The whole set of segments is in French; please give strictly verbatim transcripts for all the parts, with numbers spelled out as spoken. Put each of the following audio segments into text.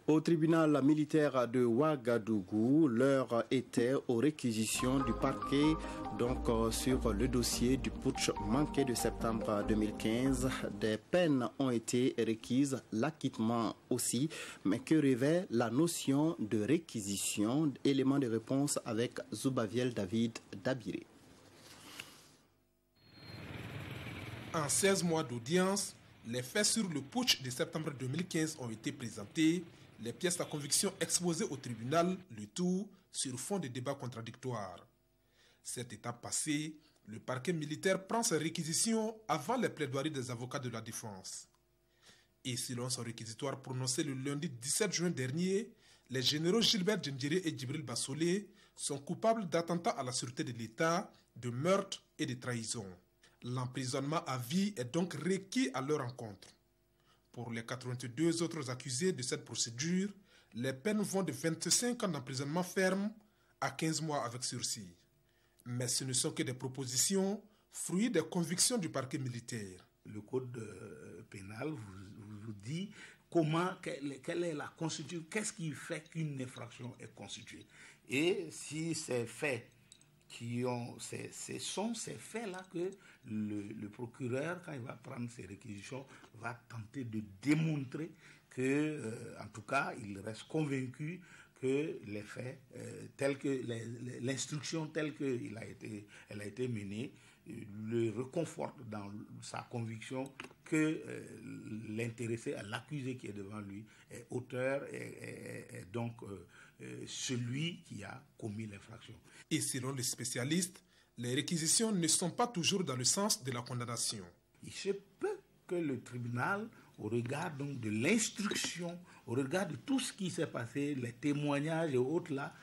Au tribunal militaire de Ouagadougou, l'heure était aux réquisitions du parquet donc euh, sur le dossier du putsch manqué de septembre deux mille quinze. Des peines ont été requises, l'acquittement aussi, mais que révèle la notion de réquisition? Élément de réponse avec Zoubaviel David Dabiré. En seize mois d'audience, les faits sur le putsch de septembre deux mille quinze ont été présentés. Les pièces à conviction exposées au tribunal, le tout sur fond de débats contradictoires. Cette étape passée, le parquet militaire prend ses réquisitions avant les plaidoiries des avocats de la défense. Et selon son réquisitoire prononcé le lundi dix-sept juin dernier, les généraux Gilbert Djendjiri et Djibril Bassolé sont coupables d'attentat à la sûreté de l'État, de meurtre et de trahison. L'emprisonnement à vie est donc requis à leur encontre. Pour les quatre-vingt-deux autres accusés de cette procédure, les peines vont de vingt-cinq ans d'emprisonnement ferme à quinze mois avec sursis. Mais ce ne sont que des propositions, fruits des convictions du parquet militaire. Le code euh, pénal vous, vous dit comment, quelle, quelle est la constitution, qu'est-ce qui fait qu'une infraction est constituée. Et si ces faits qui ont, ce sont ces faits-là que le, le procureur, quand il va prendre ses réquisitions, va tenter de démontrer que, euh, en tout cas, il reste convaincu que les faits, euh, tels que l'instruction telle qu'elle a été, elle a été menée, le réconforte dans sa conviction que euh, l'intéressé, l'accusé qui est devant lui, est auteur et, et, et donc euh, euh, celui qui a commis l'infraction. Et selon les spécialistes, les réquisitions ne sont pas toujours dans le sens de la condamnation. Il se peut que le tribunal, au regard donc de l'instruction, au regard de tout ce qui s'est passé, les témoignages et autres là,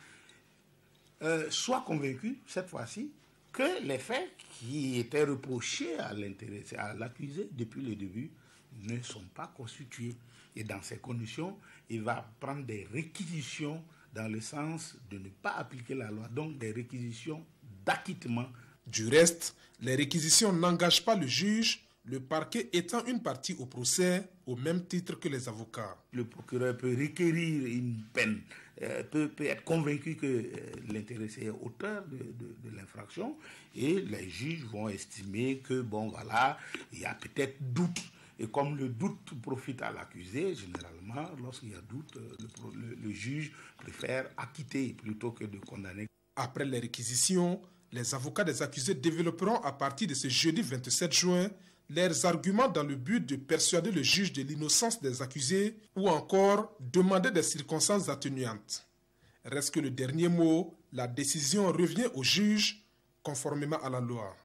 euh, soit convaincu cette fois-ci que les faits qui étaient reprochés à l'intéressé, à l'accusé depuis le début, ne sont pas constitués. Et dans ces conditions, il va prendre des réquisitions dans le sens de ne pas appliquer la loi, donc des réquisitions d'acquittement. Du reste, les réquisitions n'engagent pas le juge, le parquet étant une partie au procès au même titre que les avocats. Le procureur peut requérir une peine, euh, peut, peut être convaincu que euh, l'intéressé est auteur de, de, de l'infraction et les juges vont estimer que, bon voilà, il y a peut-être doute. Et comme le doute profite à l'accusé, généralement, lorsqu'il y a doute, le, le, le juge préfère acquitter plutôt que de condamner. Après les réquisitions, les avocats des accusés développeront à partir de ce jeudi vingt-sept juin leurs arguments dans le but de persuader le juge de l'innocence des accusés ou encore demander des circonstances atténuantes. Reste que le dernier mot, la décision revient au juge conformément à la loi.